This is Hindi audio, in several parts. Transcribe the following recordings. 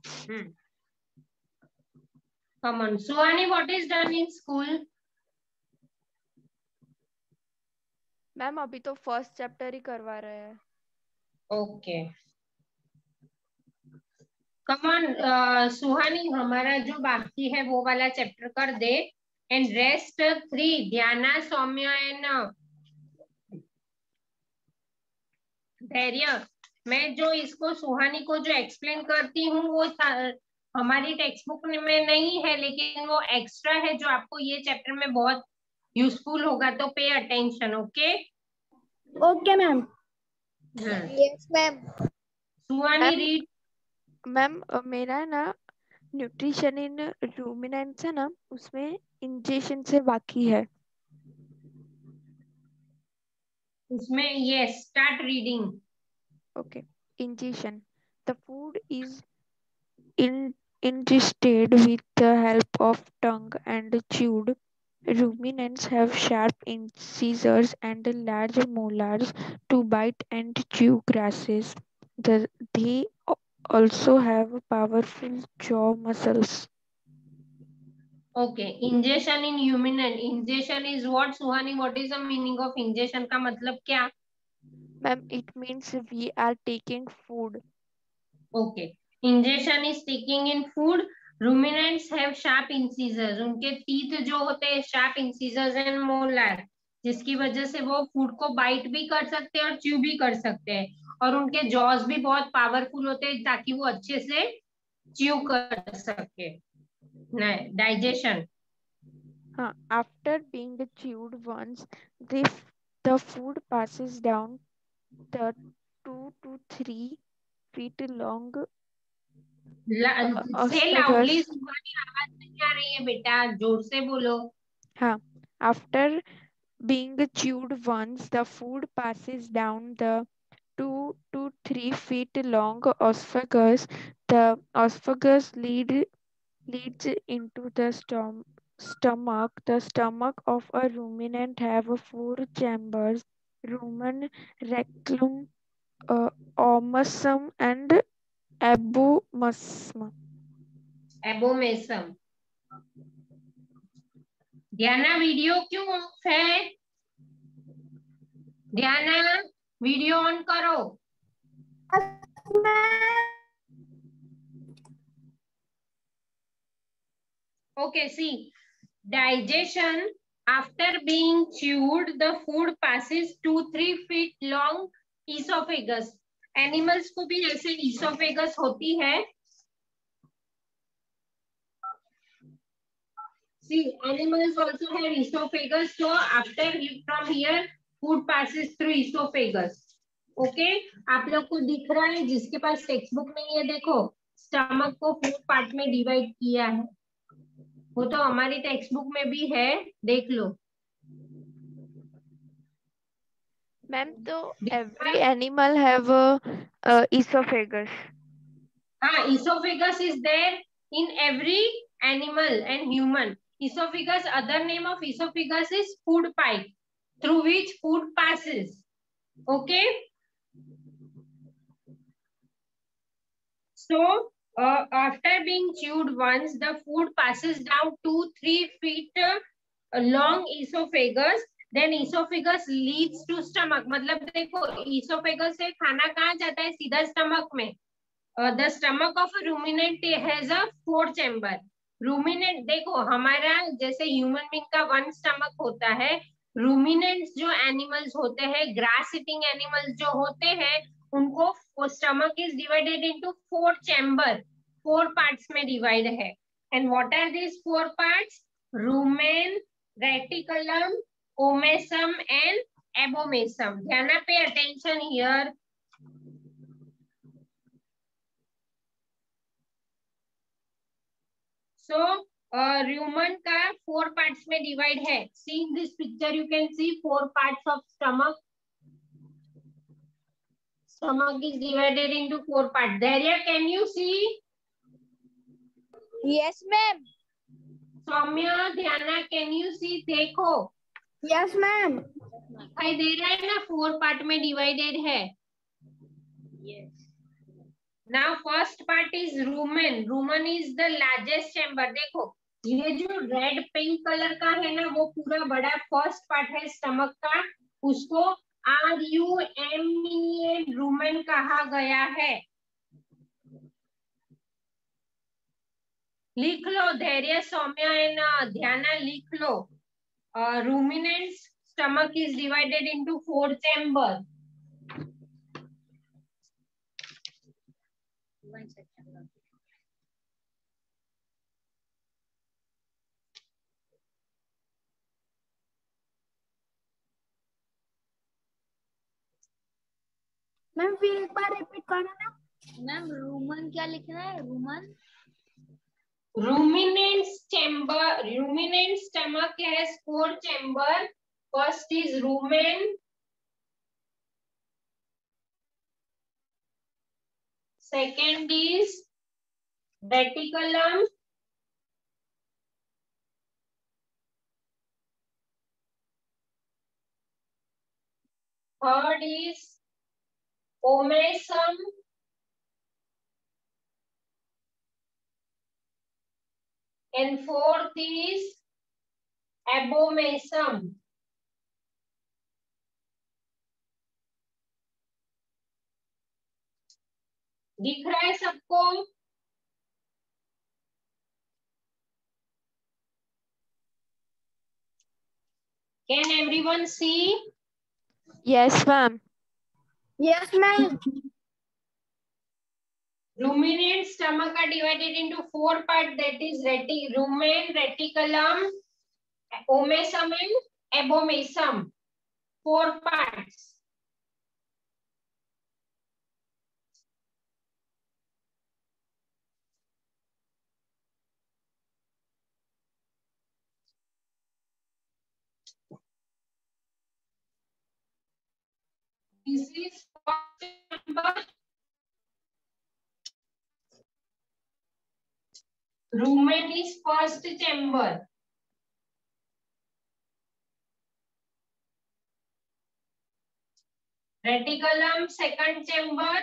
Come on, Suhani, what is done in school? Ma'am अभी तो फर्स्ट चैप्टर ही करवा रहे हैं. ओके, कम ऑन सुहानी, हमारा जो बाकी है वो वाला चैप्टर कर दे. एंड रेस्ट 3, ध्याना, सौम्या एंड धैर्य. मैं जो इसको सुहानी को जो एक्सप्लेन करती हूँ वो हमारी टेक्स्ट बुक में नहीं है, लेकिन वो एक्स्ट्रा है जो आपको ये चैप्टर में बहुत यूजफुल होगा. तो pay attention. Okay okay ma'am. Yes ma'am. Suhani read. Ma'am मेरा है ना न्यूट्रिशन इन रूमिनेंट्स है ना, उसमें इंजेक्शन से बाकी है. उसमें yes, start reading. Okay. Ingestion. The food is ingested with the help of tongue and chewed. Ruminants have sharp incisors and large molars to bite and chew grasses. They also have powerful jaw muscles. Okay, injection in ruminal. Injection is what Suhani? What is the meaning of injection? का मतलब क्या? Ma'am, it means we are taking food. Okay, injection is taking in food. Ruminants have sharp incisors. उनके टीथ जो होते हैं शार्प इंसीजर्स एंड मोलर, जिसकी वजह से वो फूड को बाइट भी कर सकते हैं और च्यू भी कर सकते हैं. और उनके जॉज भी बहुत पावरफुल होते हैं ताकि वो अच्छे से च्यू कर सके. Digestion. After being chewed once, the food passes down the 2 to 3 feet long से लाउडली esophagus. सुहानी, आवाज नहीं आ रही है बेटा, जोर से बोलो. After being chewed once, the food passes down the 2 to 3 feet long esophagus. The esophagus leads into the stomach. The stomach of a ruminant have 4 chambers: rumen, rectum, omasum, and abomasum. Abomasum. Dhyana, video क्यों ऑफ है? ध्याना, वीडियो ऑन करो. Okay, see digestion. After being chewed the food passes 2-3 feet long esophagus. Animals को भी ऐसे esophagus होती है. See, animals also have esophagus. So after from here, food passes through esophagus. Okay, आप लोग को दिख रहा है? जिसके पास टेक्स्ट बुक नहीं है, देखो स्टमक को 4 पार्ट में डिवाइड किया है. वो तो हमारी टेक्स्ट बुक में भी है, देख लो. मैम तो every animal have a esophagus. हाँ, esophagus is there in every animal and human. Esophagus, other name of esophagus is food pipe through which food passes. Okay. So after being chewed once, the food passes down 2-3 feet long esophagus. Then esophagus leads to stomach. मतलब देखो esophagus से खाना कहाँ जाता है? सीधा स्टमक में. The stomach of a ruminant has a 4 chamber. Ruminant देखो हमारा जैसे ह्यूमन बीइंग का 1 स्टमक होता है. रूमिनेंट्स जो एनिमल्स होते हैं, ग्रास ईटिंग एनिमल्स जो होते हैं, उनको stomach is divided into 4 chamber. 4 parts में डिवाइड है. And what are this 4 parts? Rumen, reticulum, omasum and abomasum. Dhyana pay attention here. So rumen का 4 पार्ट्स में डिवाइड है. See in this picture you can see 4 parts of stomach. Stomach is divided into 4 parts. Dhairya, can you see? Yes ma'am. Saumya, ध्याना, can you see? देखो. Yes ma'am. दिखाई दे रहा है ना? 4 पार्ट में डिवाइडेड है. Yes. Now first part is rumen. Rumen is the largest chamber. देखो ये जो रेड पिंक कलर का है ना वो पूरा बड़ा फर्स्ट पार्ट है स्टमक का, उसको RUMEN रुमेन कहा गया है। लिख लो धैर्य, सौम्या एंड ध्याना लिख लो। ruminant stomach is divided into 4 chamber. Ma'am फिर एक बार रिपीट करना ना। मैम रूमन क्या लिखना है? Rumen Ruminant chamber, ruminant stomach has 4 chamber. First is rumen, second is reticulum, third is omasum, and fourth is abomasum. दिख रहा है सबको? Can everyone see? Yes, ma'am. Yes ma'am. Ruminant stomach are divided into 4 parts, that is rumen, reticulum, omasum and abomasum. 4 parts. This is first chamber. Rumen is first chamber. Reticulum second chamber.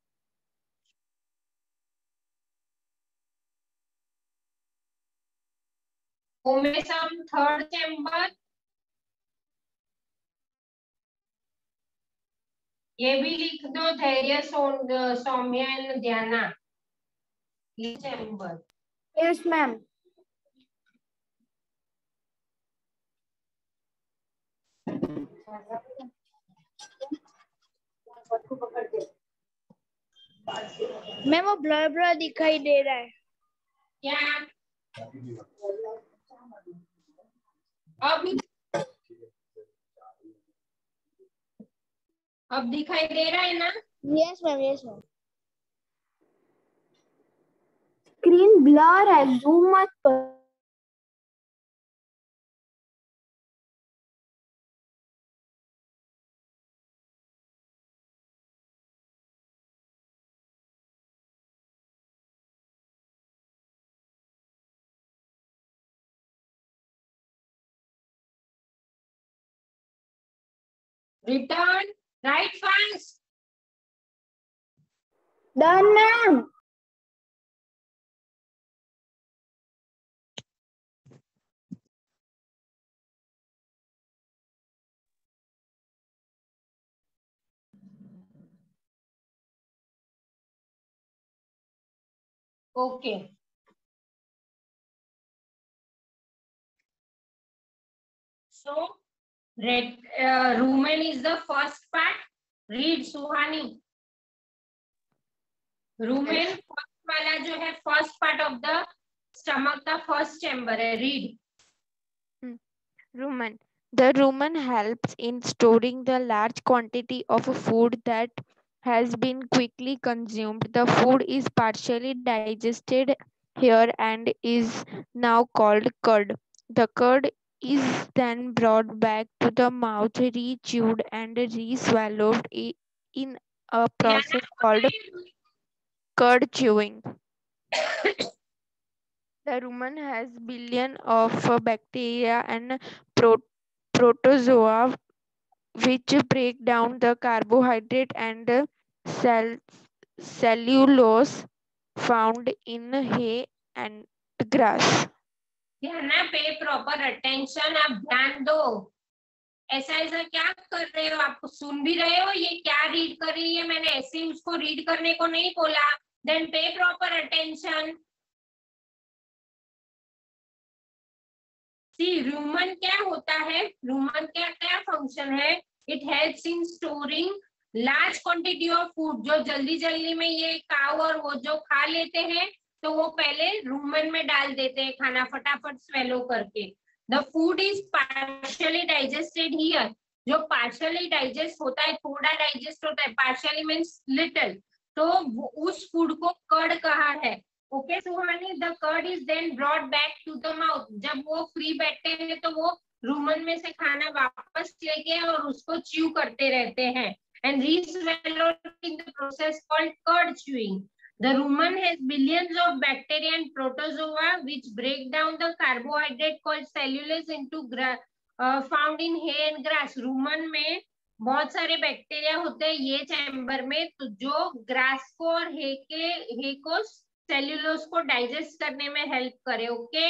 Omasum third chamber. ये भी लिख दो Dhairya, Saumya and Dhyana. Chamber. Yes ma'am. Ma'am वो ब्लर ब्लर दिखाई दे रहा है। क्या? अब दिखाई दे रहा है ना? Yes ma'am, yes ma'am. Screen blur है, जूम मत कर। Return. Right fast. Done ma'am. Okay. So, rumen is the first part. Read Suhani. Rumen first वाला जो है first part of the stomach का first chamber है. Read. Rumen. The rumen helps in storing the large quantity of food that has been quickly consumed. The food is partially digested here and is now called curd. The curd is then brought back to the mouth, re-chewed and re-swallowed in a process called curd chewing. The rumen has billions of bacteria and protozoa which break down the carbohydrate and cells cellulose found in hay and grass. ध्यान पे प्रॉपर अटेंशन, आप ध्यान दो। ऐसा ऐसा क्या कर रहे हो, आप सुन भी रहे हो, ये क्या रीड कर रही है, मैंने ऐसे ही उसको रीड करने को नहीं बोला। देन पे प्रॉपर अटेंशन। सी रूमन क्या होता है, रूमन क्या क्या फंक्शन है, it helps in storing large quantity of food. जो जल्दी जल्दी में ये काऊ और वो जो खा लेते हैं तो वो पहले रूमन में डाल देते हैं खाना फटाफट स्वेलो करके। The food is partially digested here. जो पार्शियली डाइजेस्ट होता है, थोड़ा डाइजेस्ट होता है, पार्शियली मीन्स लिटिल, तो उस फूड को कर्ड कहा है। Okay Suhani, the curd is then brought back to the mouth. जब वो फ्री बैठते हैं तो वो रूमन में से खाना वापस लेके और उसको च्यू करते रहते हैं and re-swallowed in the process called curd chewing. The rumen has billions of bacteria and protozoa which break down the carbohydrate called cellulose into found in hay and grass. Rumen में बहुत सारे बैक्टीरिया होते हैं ये चैम्बर में, तो जो ग्रास को और हे को सेल्यूलोज को डाइजेस्ट करने में हेल्प करे। Okay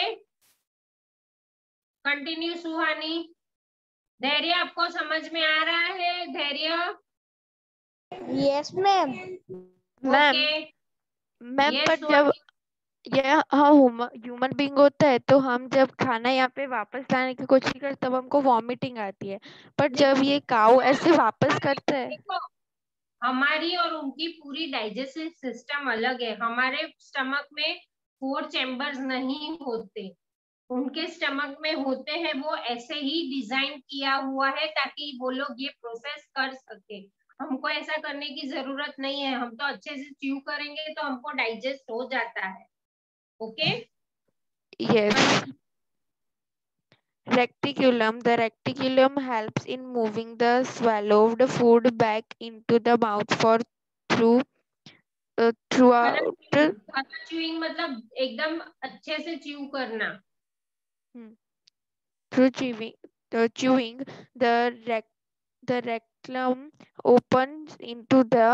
continue Suhani. धैर्य आपको समझ में आ रहा है? Dhairya yes ma'am. Ma'am ma'am Yes, पर जब यह ह्यूमन बींग होता है तो हम जब खाना यहाँ पे वापस लाने की कोशिश करते तब हमको वॉमिटिंग आती है, पर जब ये काऊ ऐसे वापस करता है। देखो हमारी और उनकी पूरी डाइजेस्टिव सिस्टम अलग है। हमारे स्टमक में 4 चैम्बर्स नहीं होते, उनके स्टमक में होते हैं। वो ऐसे ही डिजाइन किया हुआ है ताकि वो लोग ये प्रोसेस कर सके। हमको ऐसा करने की जरूरत नहीं है, हम तो अच्छे से च्यू करेंगे तो हमको डाइजेस्ट हो जाता है। Okay yes. Reticulum. The reticulum helps in moving the swallowed food back into the mouth for throughout chewing मतलब एकदम अच्छे से च्यू करना। through chewing the rectum opens into the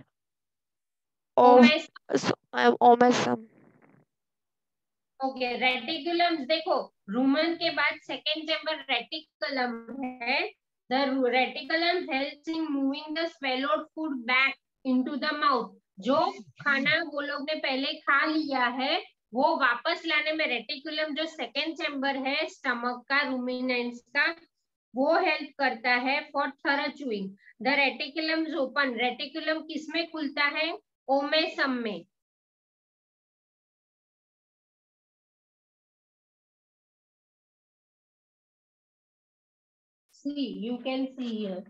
omasum. Okay reticulum देखो, रूमन के बाद सेकेंड चैम्बर रेटिकुलम है। The reticulum helps in moving the swallowed food back into the mouth. जो खाना वो लोग ने पहले खा लिया है वो वापस लाने में रेटिकुलम, जो सेकेंड चैम्बर है स्टमक का, रूमिनेंट्स का, वो हेल्प करता है for thorough chewing. The reticulum open. Reticulum किसमें खुलता है? ओमेसम में। See, you can see here.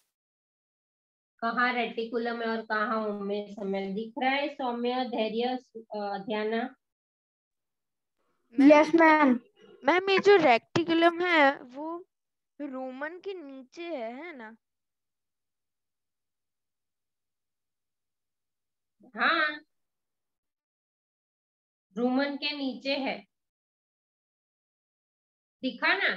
कहाँ रेटिकुलम है और कहाँ ओमेसम है, दिख रहा है सौम्य, धैर्य, ध्याना? Yes ma'am. मैम ये जो रेटिकुलम है वो रूमन के नीचे है ना? हाँ रूमन के नीचे है, दिखा ना?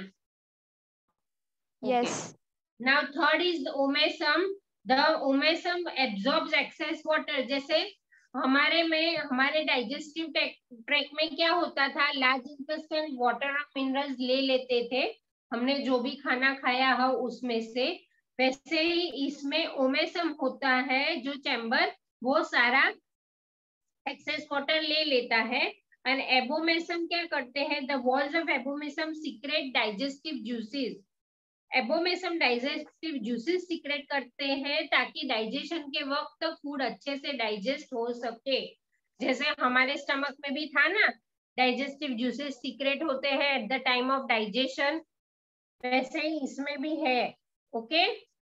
Yes. Now third is omasum. The omasum absorbs excess water. जैसे हमारे डाइजेस्टिव ट्रैक में क्या होता था, लार्ज इंटेस्टाइन वाटर और मिनरल्स ले लेते थे हमने जो भी खाना खाया हो उसमें से, वैसे ही इसमें ओमेसम होता है जो चैम्बर, वो सारा एक्सेस वाटर ले लेता है। एंड एबोमेसम क्या करते हैं, the walls of abomasum secrete digestive juices. Abomasum digestive juices secrete करते हैं ताकि डाइजेशन के वक्त फूड अच्छे से डाइजेस्ट हो सके। जैसे हमारे स्टमक में भी था ना, डाइजेस्टिव जूसेस सीक्रेट होते हैं at the time of digestion, वैसे ही इसमें भी है। Okay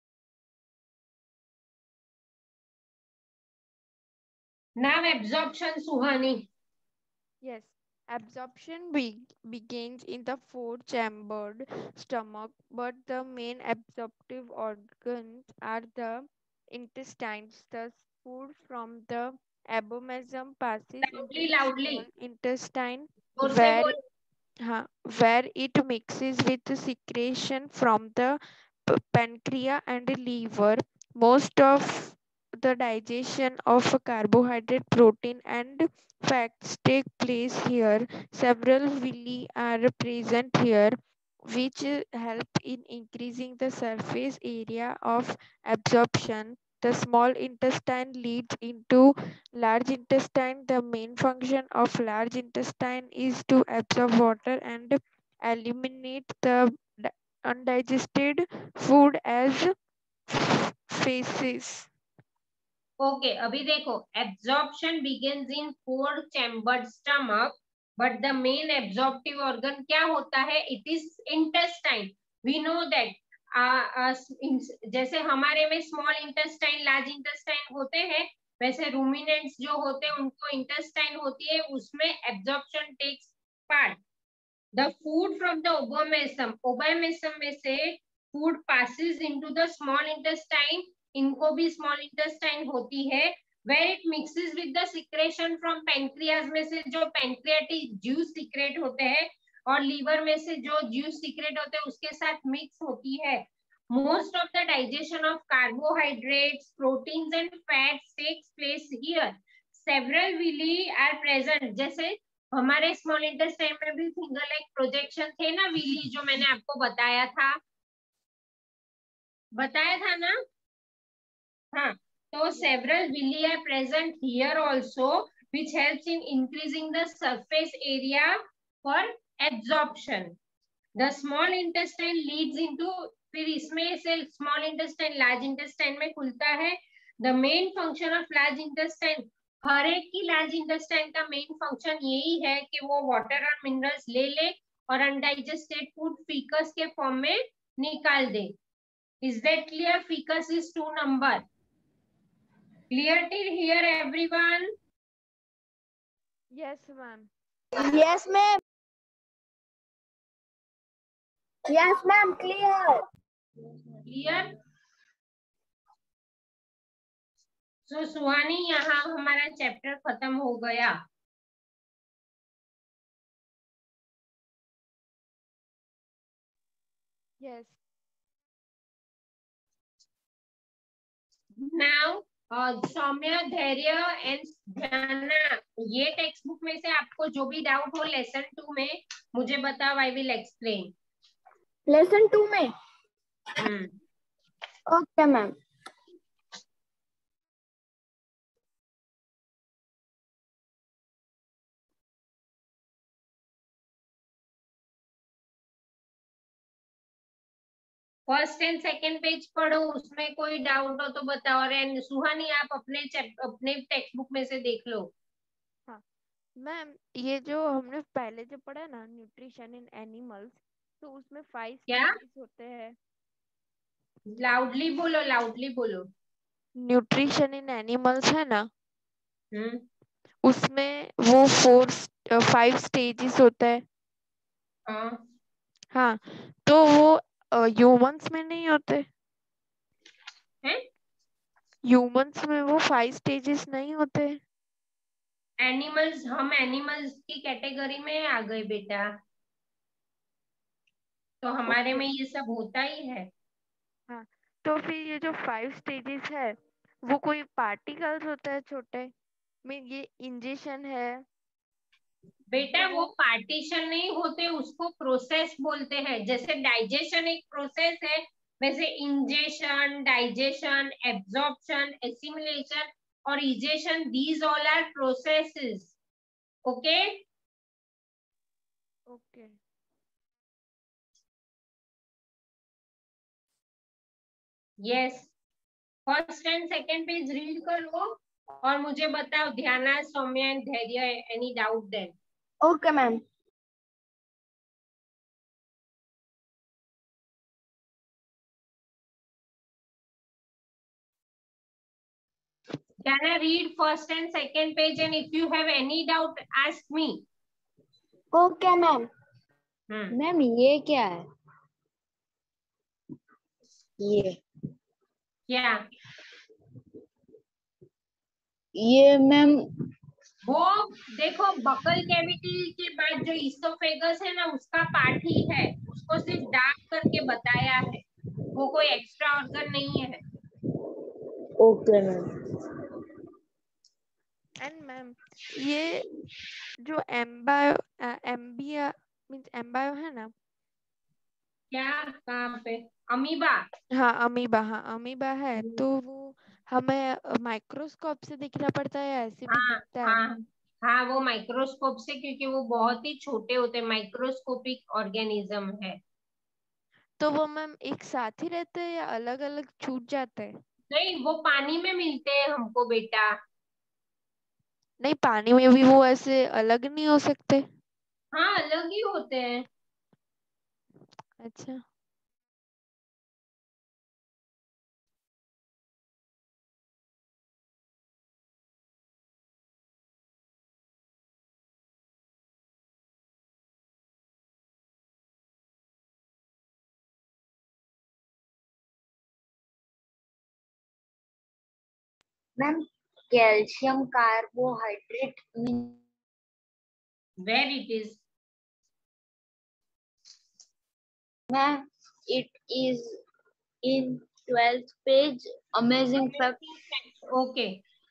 now absorption Suhani. Yes, absorption begins in the four-chambered stomach, but the main absorptive organs are the intestines. Thus, food from the abomasum passes into loudly the loudly small intestine, जोर से where बोल। where it mixes with secretion from the pancreas and liver. Most of the digestion of carbohydrate, protein, and fats take place here. Several villi are present here, which help in increasing the surface area of absorption. The small intestine leads into large intestine. The main function of large intestine is to absorb water and eliminate the undigested food as feces. Okay अभी देखो absorption begins in 4 chambered stomach but the main absorptive organ क्या होता है? It is intestine. We know that जैसे हमारे में स्मॉल इंटेस्टाइन लार्ज इंटेस्टाइन होते हैं, वैसे रूमिनेंट्स जो होते हैं उनको इंटेस्टाइन होती है, उसमें absorption takes part. The food from the abomasum में से food passes into the small intestine. इनको भी स्मॉल इंटेस्टाइन होती है. Where it mixes with the secretion from pancreas में से जो पैंक्रियाटिक जूस सीक्रेट होते हैं और लीवर में से जो जूस सीक्रेट होते हैं उसके साथ मिक्स होती है. Most of the digestion of carbohydrates, proteins and fats takes place here. Several villi are present. जैसे हमारे स्मॉल इंटेस्टाइन में भी फिंगर लाइक प्रोजेक्शन थे ना विली, जो मैंने आपको बताया था ना. हाँ, so several villi are present here also, which helps in increasing the surface area for absorption. The small intestine leads into, फिर इसमें से small intestine large intestine में खुलता है. The main function of large intestine, हर एक की large intestine का main function यही है कि वो water और minerals ले ले और undigested food feces के form में निकाल दे. Is that clear? Feces is 2 number. Clear till here, everyone? Yes, ma'am. Yes, ma'am. Yes, ma'am. Clear. Clear? So, सुहानी, यहाँ हमारा चैप्टर खत्म हो गया. Yes. Now, सौम्या, धैर्य एंड ध्याना, ये टेक्स्ट बुक में से आपको जो भी डाउट हो लेसन 2 में मुझे बताओ. I will explain. लेसन 2 में. Okay ma'am. First and second page पढ़ो, उसमें कोई डाउट हो तो बताओ. और सुहानी, आप अपने टेक्स्ट बुक में से देख लो. हाँ मैम, ये जो हमने पहले जो पढ़ा ना न्यूट्रिशन इन एनिमल्स, तो उसमें 5 स्टेजेस होते हैं. लाउडली बोलो, लाउडली बोलो. न्यूट्रिशन इन एनिमल्स है ना, उसमें वो 5 स्टेजेस होता है. हाँ, तो वो ह्यूमंस में नहीं होते हैं? ह्यूमंस में वो 5 स्टेजेस नहीं होते. एनिमल्स, हम एनिमल्स की कैटेगरी में आ गए बेटा, तो हमारे में ये सब होता ही है. हाँ, तो फिर ये जो 5 स्टेजेस है वो कोई पार्टिकल्स होता है छोटे में, ये इंजेक्शन है बेटा. वो पार्टीशन नहीं होते, उसको प्रोसेस बोलते हैं. जैसे डाइजेशन एक प्रोसेस है, वैसे इंजेशन, डाइजेशन, एब्जॉर्प्शन, एसिमिलेशन और egestion, these all are processes. Okay. Okay. Yes. First and second page read करो और मुझे बताओ. Dhyana, Saumya and Dhairya, any doubt then? Okay ma'am. Can I read first and second page, and if you have any doubt, ask me. Okay ma'am. Ma'am ये क्या है? ये क्या? ये मैम वो देखो, बकल कैविटी के बाद जो ईसोफेगस है ना, उसका पार्ट ही है. उसको सिर्फ डार्क करके बताया है, वो कोई एक्स्ट्रा ऑर्गन नहीं है. Okay ma'am. एंड मैम ये जो एम्बायो एम्बिया मीन्स एम्बायो है ना, क्या, कहाँ पे? अमीबा। हाँ अमीबा, हाँ अमीबा है, तो वो हमें माइक्रोस्कोप से दिखना पड़ता है या ऐसे भी हाँ दिखता है? हाँ हाँ, वो माइक्रोस्कोप से, क्योंकि वो बहुत ही छोटे होते हैं, माइक्रोस्कोपिक ऑर्गेनिज्म है। तो वो मैम एक साथ ही रहते हैं या अलग अलग छूट जाते हैं? नहीं, वो पानी में मिलते हैं हमको बेटा। नहीं, पानी में भी वो ऐसे अलग नहीं हो सकते? हाँ, अलग ही होते हैं। अच्छा। Ma'am calcium carbohydrate where it is? Ma'am it is in 12th page amazing fact. Okay.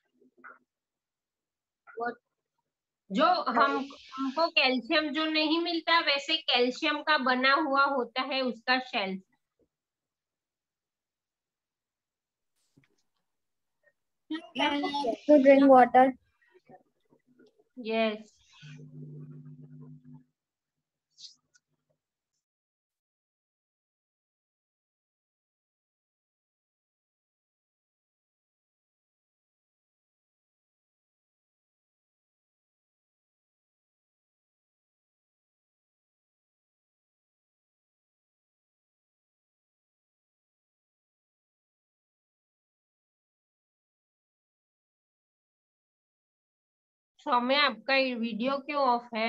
What? जो हमको कैल्शियम जो नहीं मिलता, वैसे कैल्शियम का बना हुआ होता है उसका shelf. To drink water. Yes. Saumya, आपका वीडियो क्यों ऑफ है?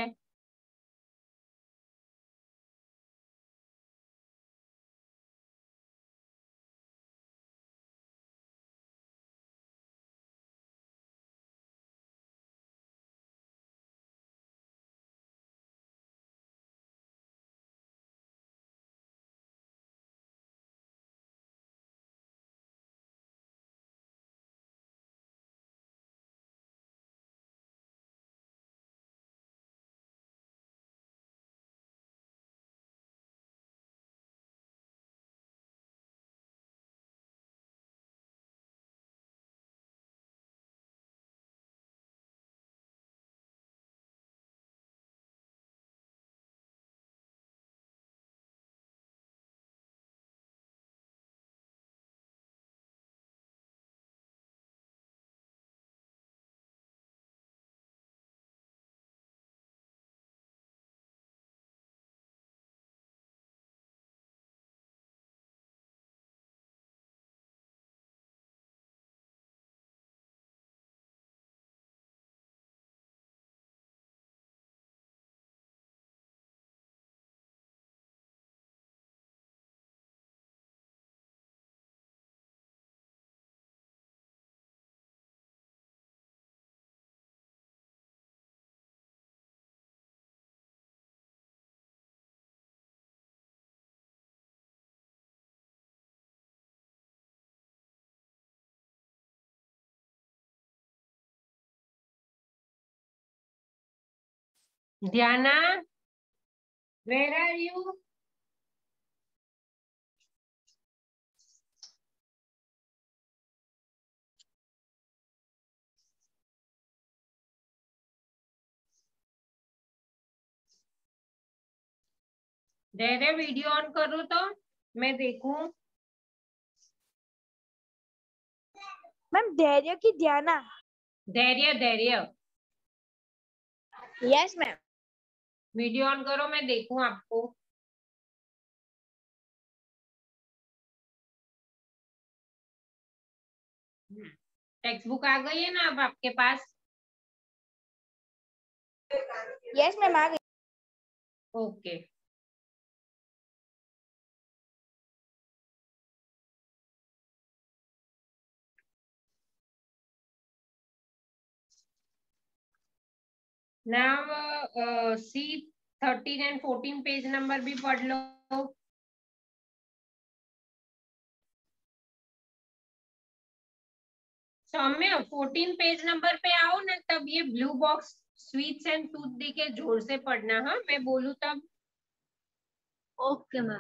Dhyana, where are you? Dhairya, video on करो तो मैं देखूं। मैम धैर्य की ध्याना। धैर्य, धैर्य, यस मैम। वीडियो ऑन करो, मैं देखूं आपको। टेक्स्ट बुक आ गई है ना अब आपके पास? यस मैम आ गई। Okay. Now see 13 and 14 page number भी पढ़ लो। सौम्य 14 पेज नंबर पे आओ ना, तब ये blue box sweets and tooth decay जोर से पढ़ना। हाँ, मैं बोलूँ तब। Okay ma'am.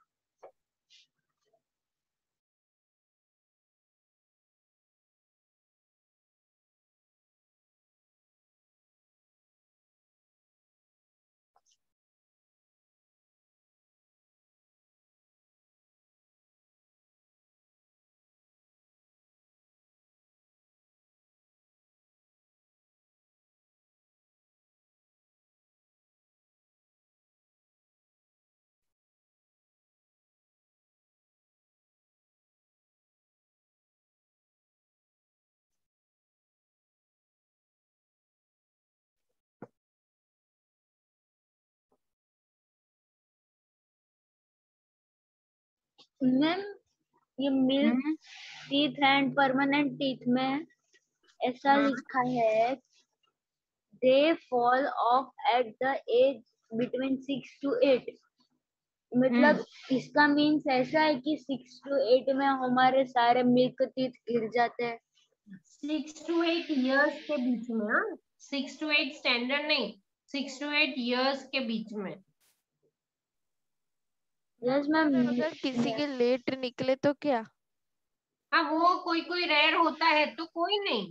मैम ये milk teeth and permanent teeth में ऐसा लिखा है, they fall off at the age between 6 to 8। मतलब इसका मीन्स ऐसा है कि 6 to 8 में हमारे सारे मिल्क टीथ गिर जाते हैं। 6 to 8 years के बीच में। हाँ, 6 to 8 स्टैंडर्ड नहीं, 6 to 8 years के बीच में। Yes ma'am. अगर किसी के लेट निकले तो क्या? हाँ, वो कोई कोई रेयर होता है तो कोई नहीं।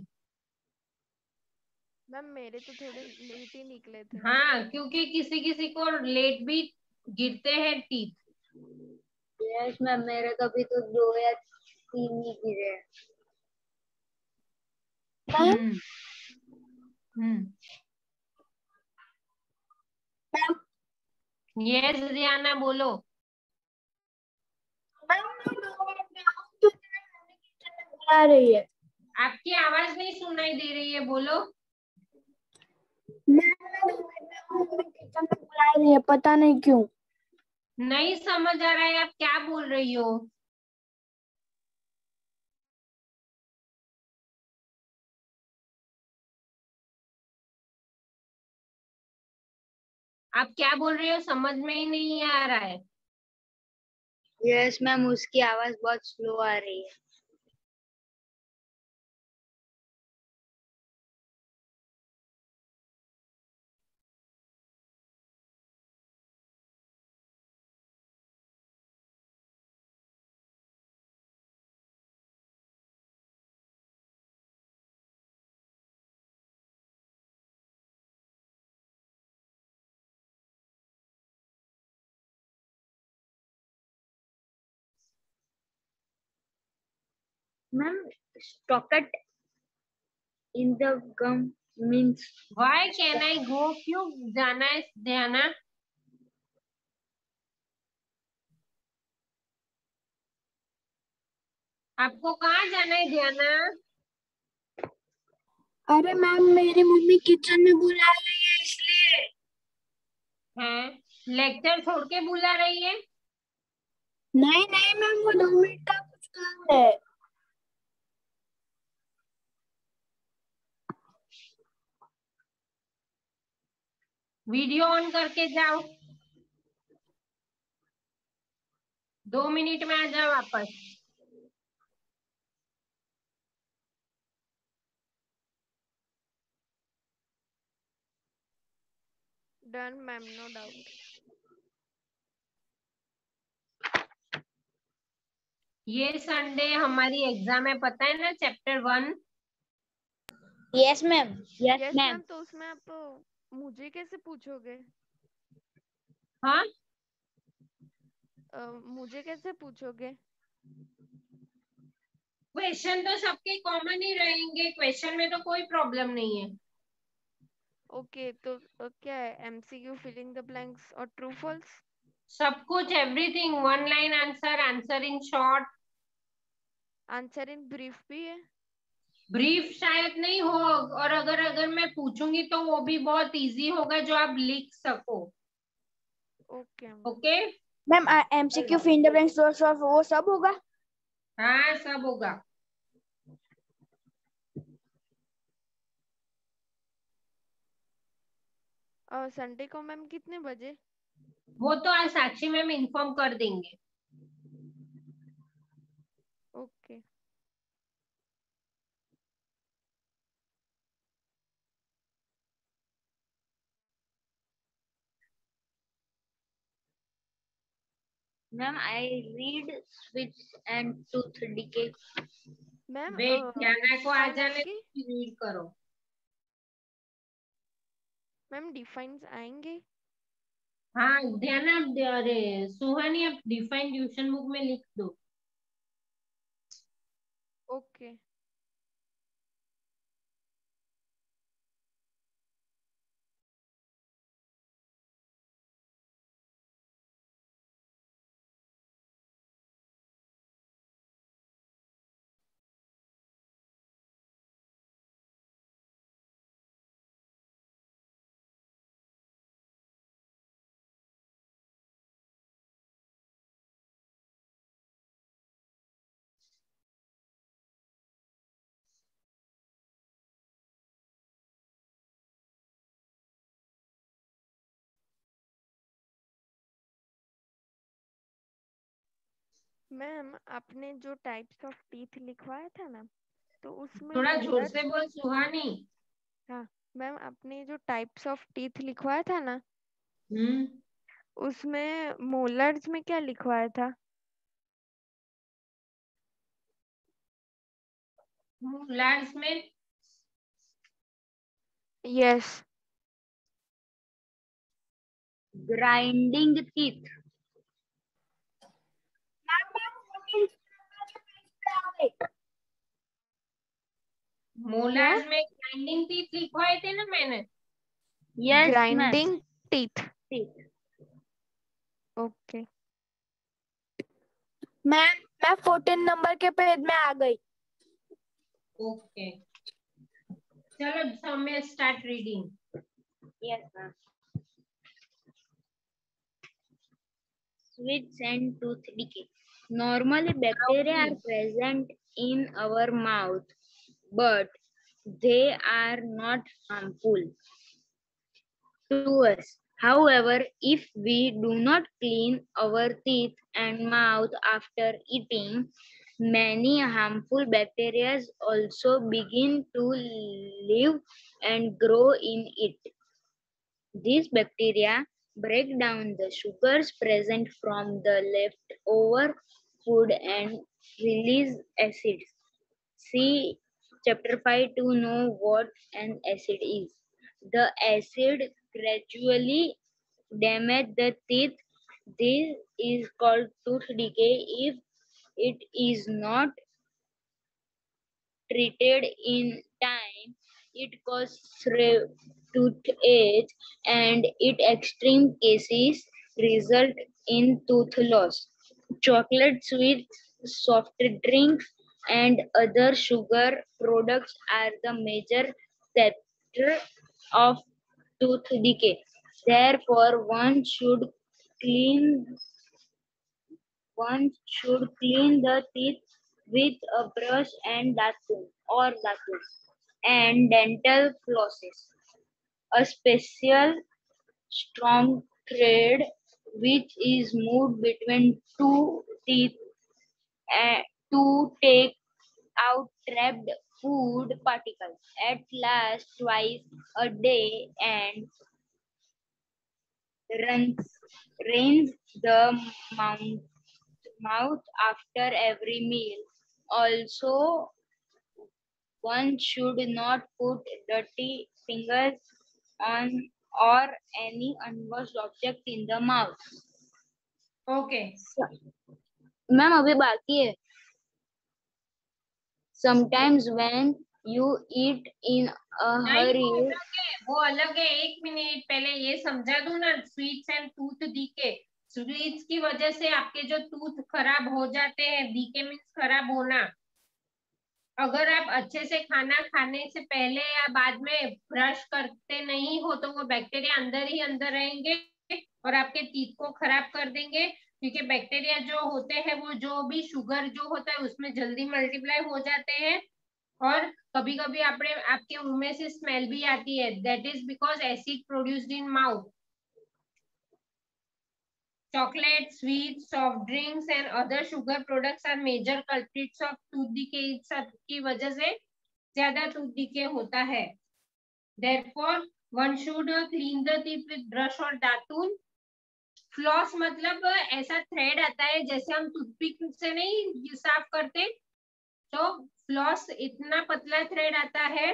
मैम मेरे तो थोड़े लेट ही निकले थे। हाँ, क्योंकि किसी किसी को लेट भी गिरते हैं टीथ। यस मैम, मेरे तो अभी तो 2 या 3 ही गिरे हैं। यस रियाना बोलो। बुला रही है। आपकी आवाज नहीं सुनाई दे रही है, बोलो। किचन में बुला रही है, पता नहीं क्यों। नहीं समझ आ रहा है आप क्या बोल रही हो। आप क्या बोल रही हो समझ में ही नहीं आ रहा है। यस मैम, उसकी आवाज बहुत स्लो आ रही है। Ma'am socket in the gum means why can I go, क्यों जाना है ध्याना। आपको कहाँ जाना है ध्याना। अरे मैम, मेरी मम्मी किचन में बुला रही है इसलिए। है लेक्चर छोड़ के बुला रही है। नहीं नहीं मैम, वो 2 मिनट का कुछ काम है। वीडियो ऑन करके जाओ, 2 मिनट में आ जाओ वापस। Done ma'am, no doubt. ये संडे हमारी एग्जाम है, पता है ना, chapter 1। Yes ma'am. Yes yes ma'am. Ma'am, तो उसमें आप मुझे कैसे पूछोगे? हाँ, मुझे कैसे पूछोगे? क्वेश्चन तो सबके कॉमन ही रहेंगे, क्वेश्चन में तो कोई प्रॉब्लम नहीं है। ओके, तो क्या है, एमसीक्यू, फिलिंग द ब्लैंक्स और ट्रू फॉल्स? सब कुछ, everything, 1 line answer, answer in short. Answer in brief भी है? ब्रीफ शायद नहीं हो, और अगर अगर मैं पूछूंगी तो वो भी बहुत इजी होगा जो आप लिख सको। Okay okay. Ma'am MCQ finger blanks वो सब होगा? हाँ, सब होगा। संडे को मैम कितने बजे? वो तो आज साक्षी मैम इन्फॉर्म कर देंगे। ओके। मैम आई रीड स्विच and tooth decay. Ma'am wait, Dhyana को आ डिफाइन जाने आएंगे? रीड करो। मैम डिफाइंस आएंगे? हाँ ध्याना, अरे सुहानी अब डिफाइन ट्यूशन बुक में लिख दो। ओके। मैम आपने जो टाइप्स ऑफ टीथ लिखवाया था ना, तो उसमें थोड़ा जोर मोलर। से बोल सुहानी। हाँ मैम, आपने जो टाइप्स ऑफ टीथ लिखवाया था ना, हम्म। उसमें मोलर्स में क्या लिखवाया था? लार्ज में यस। Grinding teeth. क्या? मोलार्स में ग्राइंडिंग टीथ लिखवाए थे ना मैंने। Yes ma'am. Grinding teeth. Teeth. Okay. Ma'am मैं 14 नंबर के पेज में आ गई। ओके चलो Saumya start reading. Yes ma'am. Sweets and tooth decay. Normally, bacteria are present in our mouth, but they are not harmful to us. However, if we do not clean our teeth and mouth after eating, many harmful bacteria also begin to live and grow in it. These bacteria break down the sugars present from the leftover food and release acids. See chapter 5 to know what an acid is. The acid gradually damage the teeth. This is called tooth decay. If it is not treated in time, it causes toothache and in extreme cases result in tooth loss. Chocolate, sweets, soft drinks, and other sugar products are the major factor of tooth decay. Therefore, one should clean the teeth with a brush and datun and dental flosses. A special strong thread which is moved between two teeth to take out trapped food particles at least twice a day and rinse the mouth after every meal. Also, one should not put dirty fingers on or any unwashed object in the mouth. Okay ma'am अभी बाकी है. Sometimes when you eat in a नहीं hurry. वो अलग है। एक मिनट पहले ये समझा दूं ना, sweets and tooth decay. Sweets की वजह से आपके जो टूथ खराब हो जाते हैं, डीके मीन्स खराब होना। अगर आप अच्छे से खाना खाने से पहले या बाद में ब्रश करते नहीं हो तो वो बैक्टीरिया अंदर ही अंदर रहेंगे और आपके टीथ को खराब कर देंगे। क्योंकि बैक्टीरिया जो होते हैं वो जो भी शुगर जो होता है उसमें जल्दी मल्टीप्लाई हो जाते हैं। और कभी कभी आपके मुंह में से स्मेल भी आती है। That is because acid produced in mouth. Chocolate, sweets, soft drinks and other sugar products are major culprits of tooth decay। सब की वजह से ज्यादा tooth decay होता है। Therefore, one should clean the teeth with brush or datun floss मतलब ऐसा थ्रेड आता है जैसे हम टूथपिक से नहीं साफ करते, तो फ्लॉस इतना पतला थ्रेड आता है।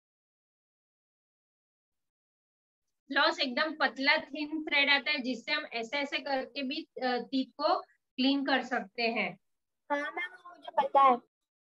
फ्लॉस एकदम पतला थिन थ्रेड आता है जिससे हम ऐसे ऐसे करके भी टीथ को क्लीन कर सकते हैं। हाँ मैम मुझे पता है।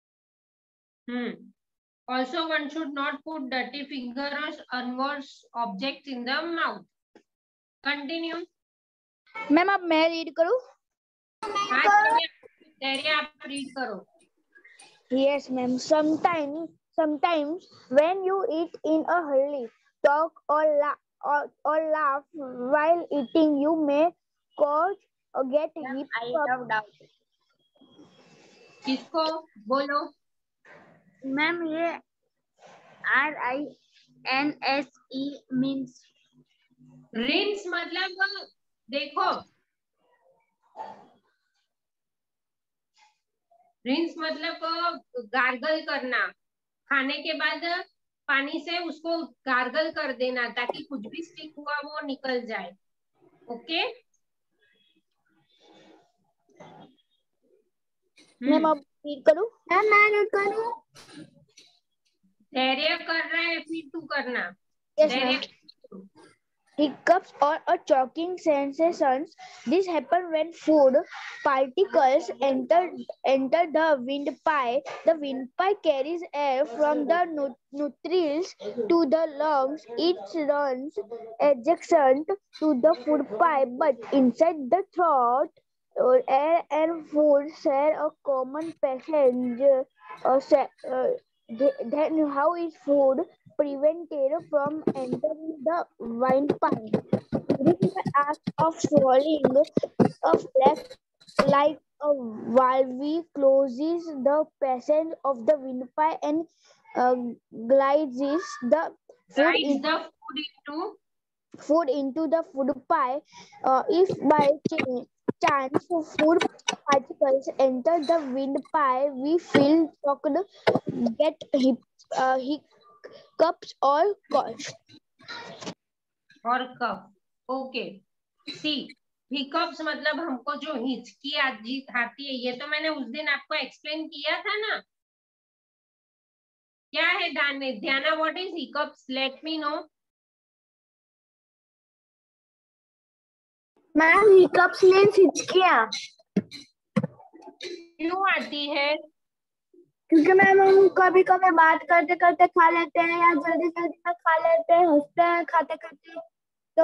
Also, one should not put dirty finger or unwashed objects in the mouth. Continue. Ma'am अब मैं रीड करूँ? हाँ, तेरे आप रीड करो। Yes, ma'am. Sometimes when you eat in a hurry, talk or laugh while eating, you may cause or get hiccup. किसको बोलो? मैम ये RINSE means रिंस मतलब देखो, रिंस मतलब गार्गल करना, खाने के बाद पानी से उसको गार्गल कर देना ताकि कुछ भी स्टिक हुआ वो निकल जाए। ओके मैम अब रीड करूँ? मैम मैं रीड करूँ? धैर्य कर रहा है, फिर तू करना। Yes, धैर्य। ma'am. Hiccups or a choking sensations. This happen when food particles enter the windpipe. The windpipe carries air from the nostrils to the lungs. It runs adjacent to the food pipe, but inside the throat. Air and food share a common passage. Then how is food prevented from entering the windpipe? This is the act of swallowing a flap like a valve closes the passage of the windpipe and glides the food Guides in the food into the food pipe. If by chance food particles enter the windpipe, we feel shocked, get hiccups or cough. और कफ। ओके, सी हिकअप्स मतलब हमको जो हिचकी आती है, ये तो मैंने उस दिन आपको एक्सप्लेन किया था ना। क्या है Dhyana, what is hiccups? Let me know. Ma'am hiccups means हिचकियाँ। क्यों आती है? क्योंकि मैम हम कभी कभी बात करते करते खा लेते हैं या जल्दी जल्दी में खा लेते हैं, हंसते हैं खाते खाते, तो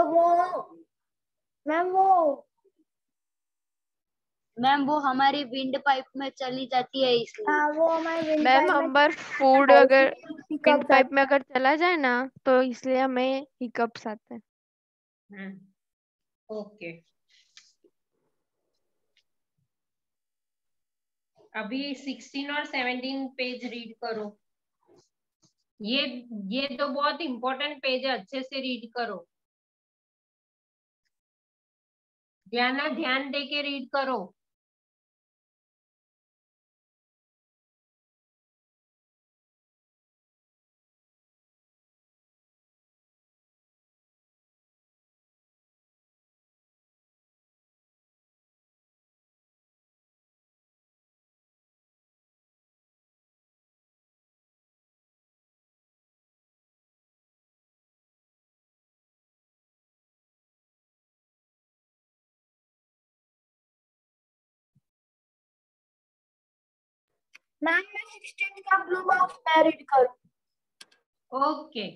वो हमारी विंड पाइप में चली जाती है इसलिए। हाँ वो हमारे विंड मैम पाइप में हमार फूड अगर विंड hiccups पाइप आते में अगर चला जाए ना तो इसलिए हमें हिकअप्स आते हैं। ओके, अभी 16 और 17 पेज रीड करो। ये तो बहुत इंपॉर्टेंट पेज है, अच्छे से रीड करो। ध्यान दे के रीड करो। मैम मैं 16 का ब्लू बॉक्स में रीड करूँ? ओके,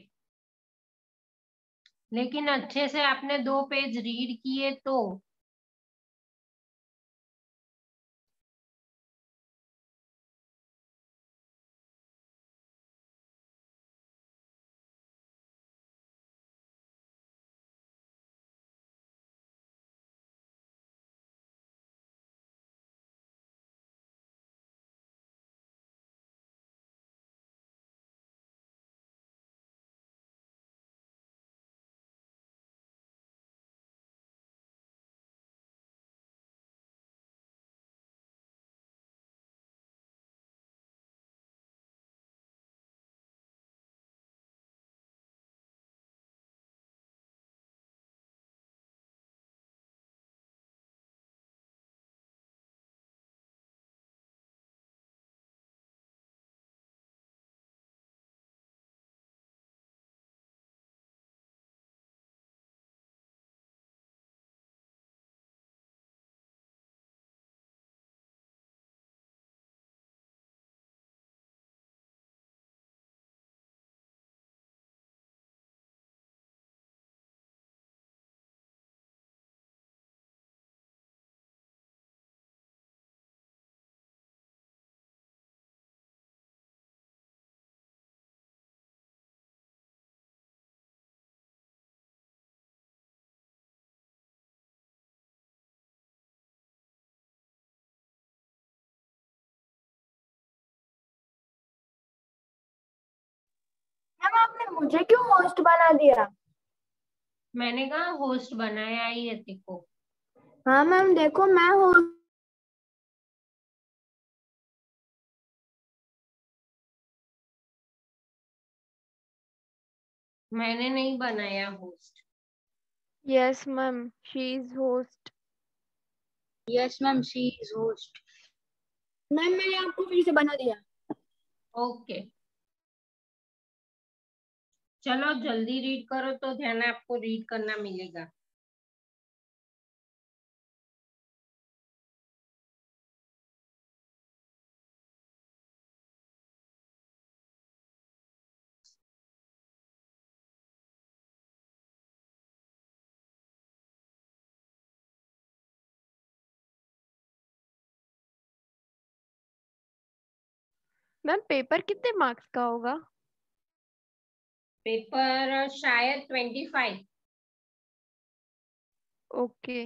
लेकिन अच्छे से आपने 2 पेज रीड किए तो। मुझे क्यों होस्ट बना दिया? मैंने कहा होस्ट बनाया ही है तेको। हाँ मैम, देखो मैं होस्ट। मैंने नहीं बनाया host. Yes, ma'am. She is host. Yes, ma'am. She is host. Ma'am मैंने आपको फिर से बना दिया। ओके, चलो जल्दी रीड करो तो ध्यान आपको रीड करना मिलेगा। मैम पेपर कितने मार्क्स का होगा? पेपर शायद 25। ओके।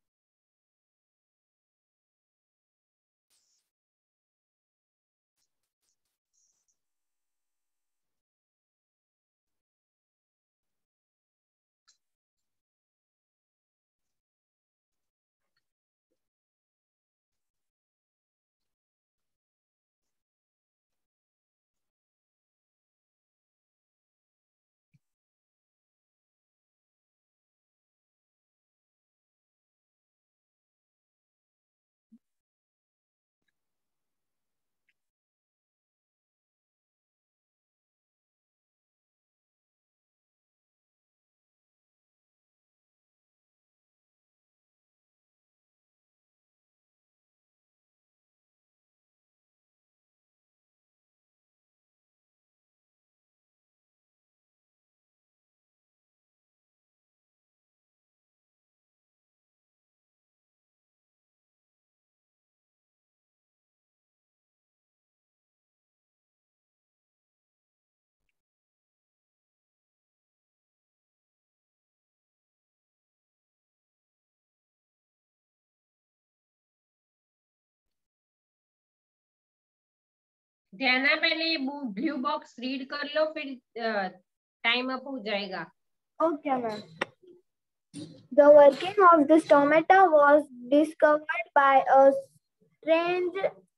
ध्यान पहले ये ब्लू बॉक्स रीड कर लो, फिर टाइम अप हो जाएगा। Okay, ma'am. The working of the stomata was discovered by a strange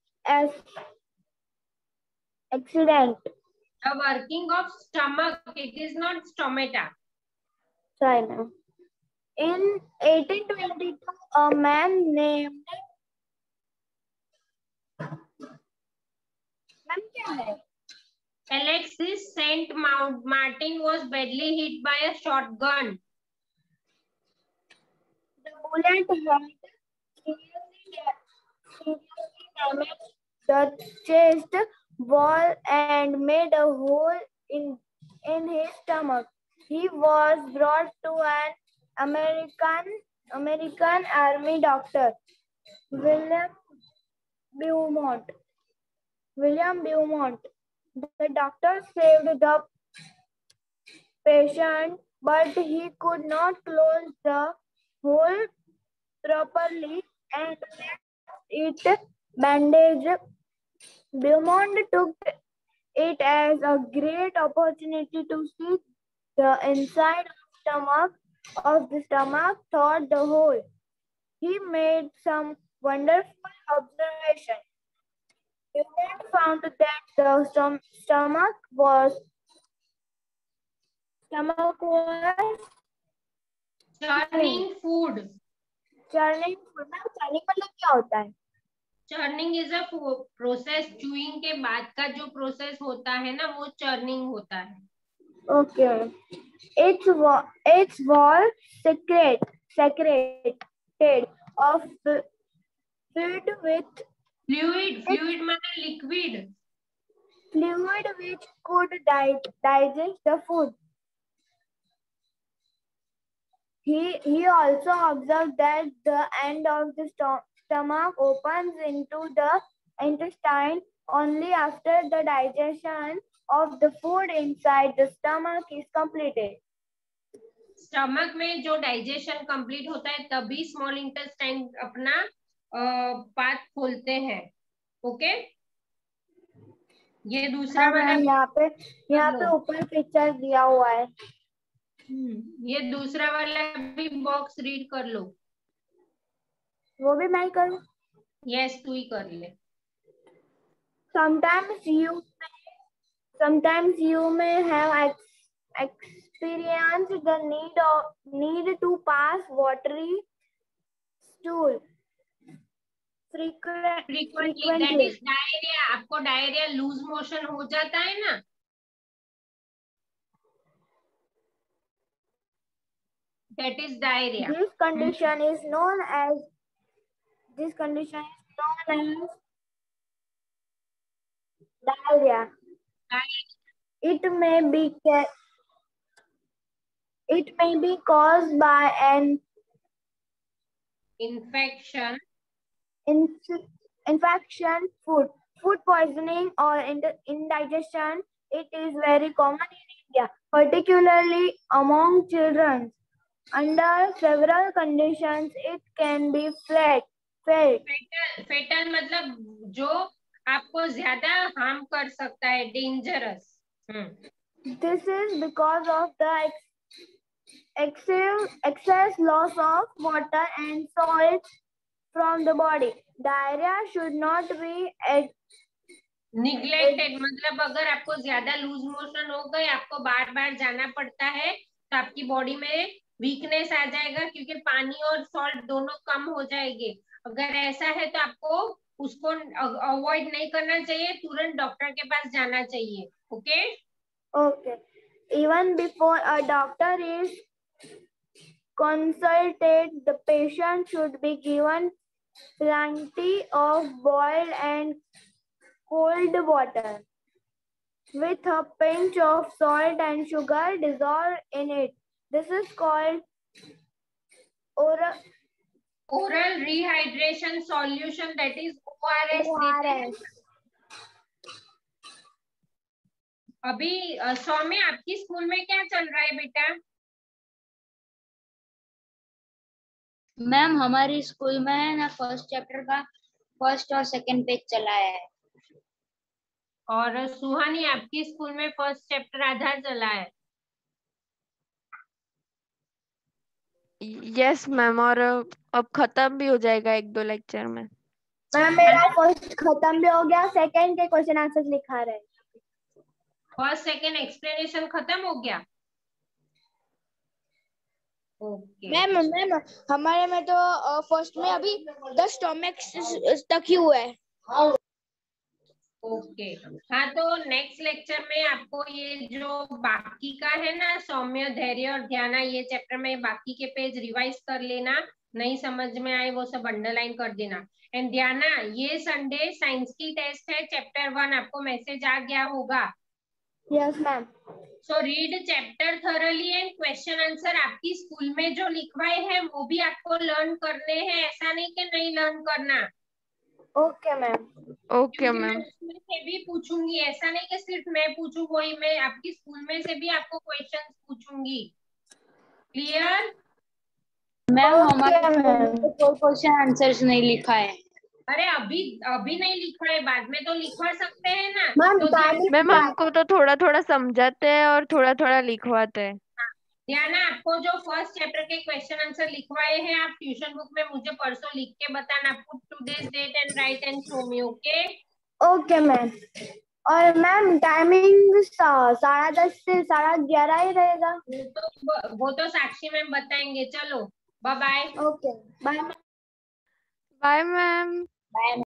accident. The working of stomach, it is not stomata. Sorry, ma'am. In 1822, a man named ma'am क्या है? Alexis Saint Martin was badly hit by a shotgun. The bullet had seriously damaged the chest wall and made a hole in his stomach. He was brought to an American Army doctor, William Beaumont. The doctor saved the patient, but he could not close the hole properly and left it bandaged. Beaumont took it as a great opportunity to see the inside of the stomach through the hole. He made some wonderful observations. Beaumont found that the stomach was Churning food. churning food. Ma'am churning मतलब क्या होता है? Churning is a process. Chewing के बाद का जो प्रोसेस होता है ना, वो churning होता है। Okay. Its wall secreted of fluid माने liquid. Fluid which could digest the food. He also observed that the end of the stomach opens into the intestine only after the digestion of the food inside the stomach is completed. Stomach में जो डाइजेशन कंप्लीट होता है तभी स्मॉल इंटेस्टाइन अपना पाथ खोलते हैं। ओके, ये दूसरा वाला यहाँ पे ऊपर पिक्चर दिया हुआ है। ये दूसरा वाला भी बॉक्स रीड कर लो। वो भी मैं करूँ? यस, तू ही कर ले। Sometimes you may have experienced the need to pass watery stool frequently, that is diarrhoea. आपको डायरिया, लूज मोशन हो जाता है ना, that is diarrhoea. This condition is known as diarrhea. It may be caused by an infection, food poisoning, or indigestion. It is very common in India, particularly among children. Under several conditions, it can be fatal. Fatal मतलब जो आपको ज्यादा हार्म कर सकता है, dangerous. This is because of the excess loss of water and salt from the body. Diarrhea should not be neglected, मतलब अगर आपको ज्यादा लूज मोशन हो गए, आपको बार बार जाना पड़ता है, तो आपकी बॉडी में वीकनेस आ जाएगा, क्योंकि पानी और सॉल्ट दोनों कम हो जाएंगे। अगर ऐसा है तो आपको उसको अवॉइड नहीं करना चाहिए, तुरंत डॉक्टर के पास जाना चाहिए। Okay okay. Even before a doctor is consulted, the patient should be given plenty of boiled and cold water with a pinch of salt and sugar dissolved in it. This is called oral rehydration solution, that is ORS। अभी सौम्य, आपकी स्कूल में क्या चल रहा है बेटा? मैम हमारी स्कूल में है ना, फर्स्ट चैप्टर का फर्स्ट और सेकंड पेज चला है। और सुहानी, आपकी स्कूल में फर्स्ट चैप्टर आधा चला है? यस मैम, और अब खत्म भी हो जाएगा 1-2 लेक्चर में। मैम मेरा फर्स्ट खत्म भी हो गया, सेकंड के क्वेश्चन आंसर लिखा रहे। फर्स्ट सेकंड एक्सप्लेनेशन खत्म हो गया। ओके मैम हमारे में तो फर्स्ट में अभी 10 टॉपिक्स तक ही हुआ है। ओके हाँ, तो नेक्स्ट लेक्चर में आपको ये जो बाकी का है ना, सौम्य, धैर्य और ध्यान, ये चैप्टर में बाकी के पेज रिवाइज कर लेना, नहीं समझ में आए वो सब अंडरलाइन कर देना। एंड ध्याना, ये संडे साइंस की टेस्ट है, चैप्टर 1, आपको मैसेज आ गया होगा। Yes ma'am. So read chapter thoroughly and question answer आपकी स्कूल में जो लिखवाए हैं वो भी आपको लर्न करने हैं, ऐसा नहीं कि नहीं लर्न करना। Okay ma'am. Okay ma'am. उसमें से भी पूछूंगी, ऐसा नहीं कि सिर्फ मैं पूछूं, वही मैं आपकी स्कूल में से भी आपको क्वेश्चंस पूछूंगी। क्लियर? मैम हमारे कोई क्वेश्चन आंसर्स नहीं लिखा है। अरे अभी नहीं लिखा है, बाद में तो लिखवा सकते हैं ना। मैम हमको तो थोड़ा थोड़ा समझाते हैं और थोड़ा थोड़ा लिखवाते हैं। ध्यान, आपको जो फर्स्ट चैप्टर के क्वेश्चन आंसर लिखवाए हैं, आप ट्यूशन बुक में मुझे परसों लिख के बताना। Put today's date and write and show me. Okay okay ma'am. और मैम टाइमिंग 10:30 से 11:30 ही रहेगा। वो तो साक्षी मैम बताएंगे। चलो bye bye. Okay bye. Bye ma'am. Bye.